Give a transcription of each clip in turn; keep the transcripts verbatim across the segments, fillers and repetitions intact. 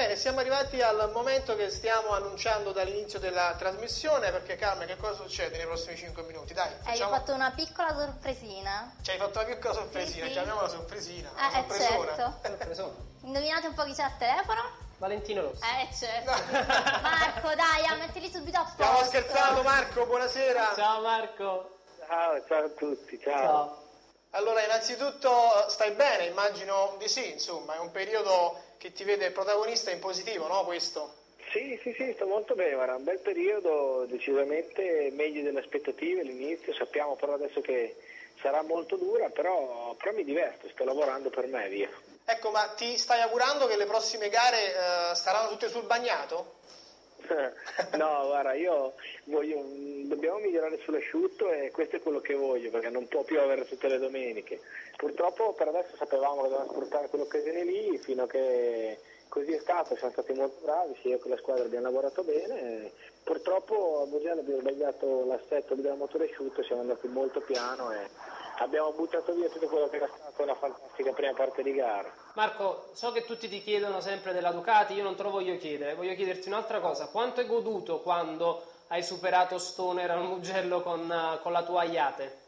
Bene, siamo arrivati al momento che stiamo annunciando dall'inizio della trasmissione, perché Carmen, che cosa succede nei prossimi cinque minuti? Dai, facciamo... Eh, io ho fatto una piccola sorpresina. Ci hai fatto una piccola sorpresina, sì, sì. chiamiamola sorpresina. Eh, una sorpresona. certo. Sorpresona. Indovinate un po' chi c'è al telefono? Valentino Rossi. Eh, certo. Marco, dai, a mettili subito a posto. Stiamo scherzando, Marco, buonasera. Ciao Marco. Ciao, ciao a tutti, ciao. Ciao. Allora, innanzitutto stai bene? Immagino di sì, insomma, è un periodo che ti vede protagonista in positivo, no, questo? Sì, sì, sì, sto molto bene, guarda, un bel periodo, decisamente meglio delle aspettative all'inizio, sappiamo però adesso che sarà molto dura, però, però mi diverto, sto lavorando per me, via. Ecco, ma ti stai augurando che le prossime gare eh, saranno tutte sul bagnato? No, guarda, io voglio, dobbiamo migliorare sull'asciutto e questo è quello che voglio, perché non può piovere tutte le domeniche. Purtroppo per adesso sapevamo che dovevamo sfruttare quell'occasione lì, fino a che così è stato, siamo stati molto bravi, sia io che la squadra abbiamo lavorato bene. Purtroppo a Mugello abbiamo sbagliato l'assetto del motore asciutto, siamo andati molto piano e abbiamo buttato via tutto quello che era stata una fantastica prima parte di gara. Marco, so che tutti ti chiedono sempre della Ducati, io non te lo voglio chiedere, voglio chiederti un'altra cosa. Quanto hai goduto quando hai superato Stoner al Mugello con, con la tua Iate?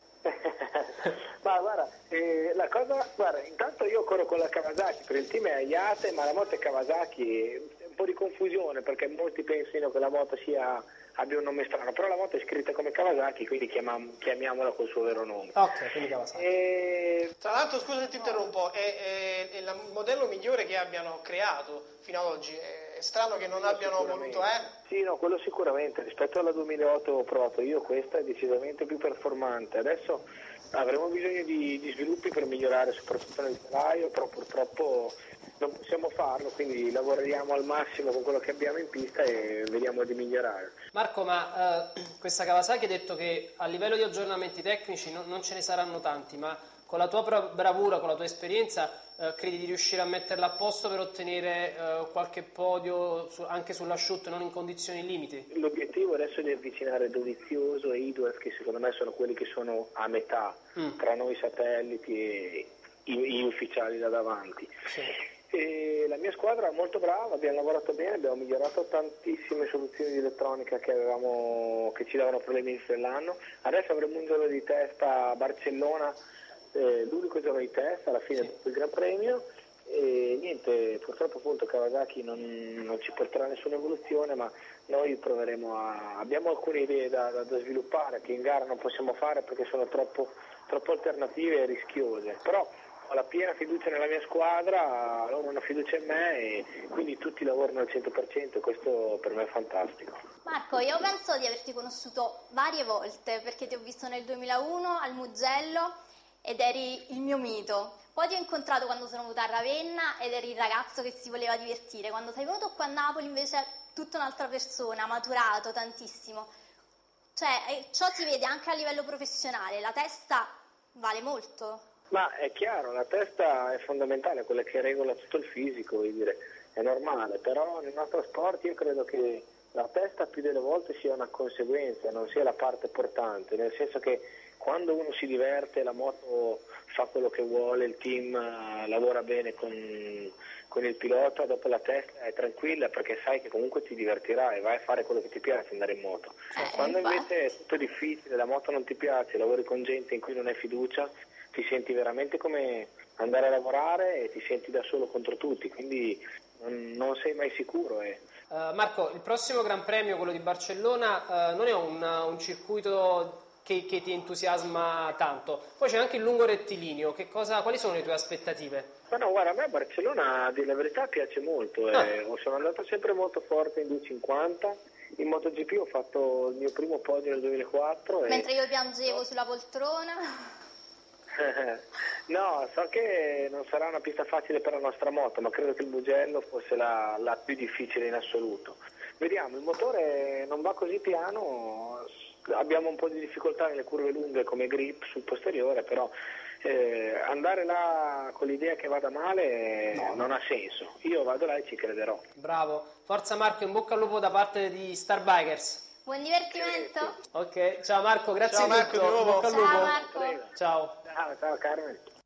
Ma guarda, eh, la cosa, guarda, intanto io corro con la Kawasaki, per il team è Iate, ma la moto è Kawasaki, è un po' di confusione perché molti pensino che la moto sia, abbia un nome strano, però la moto è scritta come Kawasaki, quindi chiamiam, chiamiamola col suo vero nome. Ok, quindi Kawasaki. E... Tra l'altro, scusa se ti interrompo, è, è, è il modello migliore che abbiano creato fino ad oggi, è strano che non abbiano voluto, eh? Sì, no, quello sicuramente, rispetto alla duemilaotto ho provato io, questa è decisamente più performante, adesso avremo bisogno di, di sviluppi per migliorare soprattutto nel telaio, però purtroppo non possiamo farlo, quindi lavoriamo al massimo con quello che abbiamo in pista e vediamo di migliorare. Marco, ma eh, questa Kawasaki ha detto che a livello di aggiornamenti tecnici non, non ce ne saranno tanti, ma con la tua bravura, con la tua esperienza, eh, credi di riuscire a metterla a posto per ottenere eh, qualche podio su, anche sull'asciutto, non in condizioni limiti? L'obiettivo adesso è di avvicinare Dovizioso e Idue, che secondo me sono quelli che sono a metà mm. tra noi satelliti e i, gli ufficiali da davanti. Sì. E la mia squadra è molto brava, abbiamo lavorato bene, abbiamo migliorato tantissime soluzioni di elettronica che, avevamo, che ci davano problemi inizio dell'anno. Adesso avremo un giorno di testa a Barcellona, eh, l'unico giorno di testa alla fine del Gran Premio, e niente, purtroppo appunto Kawasaki non, non ci porterà nessuna evoluzione, ma noi proveremo a... abbiamo alcune idee da, da, da sviluppare che in gara non possiamo fare perché sono troppo, troppo alternative e rischiose, però ho la piena fiducia nella mia squadra, loro hanno fiducia in me e quindi tutti lavorano al cento per cento e questo per me è fantastico. Marco, io penso di averti conosciuto varie volte perché ti ho visto nel duemilauno al Mugello ed eri il mio mito. Poi ti ho incontrato quando sono venuta a Ravenna ed eri il ragazzo che si voleva divertire. Quando sei venuto qua a Napoli invece tutta un'altra persona, maturato tantissimo. Cioè, ciò si vede anche a livello professionale, la testa vale molto. Ma è chiaro, la testa è fondamentale, quella che regola tutto il fisico, vuol dire, è normale, però nel nostro sport io credo che la testa più delle volte sia una conseguenza, non sia la parte portante, nel senso che quando uno si diverte, la moto fa quello che vuole, il team lavora bene con, con il pilota, dopo la testa è tranquilla perché sai che comunque ti divertirai e vai a fare quello che ti piace, andare in moto. Eh, quando infatti. invece è tutto difficile, la moto non ti piace, lavori con gente in cui non hai fiducia, ti senti veramente come andare a lavorare e ti senti da solo contro tutti, quindi non, non sei mai sicuro. Eh. Uh, Marco, il prossimo Gran Premio, quello di Barcellona, uh, non è un, un circuito che, che ti entusiasma tanto, poi c'è anche il lungo rettilineo, che cosa, quali sono le tue aspettative? Ma no, guarda, a me Barcellona, a dire la verità, piace molto, ah. eh. sono andato sempre molto forte in duecentocinquanta, in MotoGP ho fatto il mio primo podio nel duemilaquattro. Mentre e... io piangevo sulla poltrona... No, so che non sarà una pista facile per la nostra moto, ma credo che il Mugello fosse la, la più difficile in assoluto. Vediamo, il motore non va così piano, abbiamo un po' di difficoltà nelle curve lunghe come grip sul posteriore, però eh, andare là con l'idea che vada male no, non ha senso. Io vado là e ci crederò. Bravo, forza Marco, in bocca al lupo da parte di Star Bikers. Buon divertimento. Ok, ciao Marco, grazie ciao di Marco, tutto. di nuovo. Bocca al lupo. Ciao Marco. Ciao. Ciao, ciao Carmen.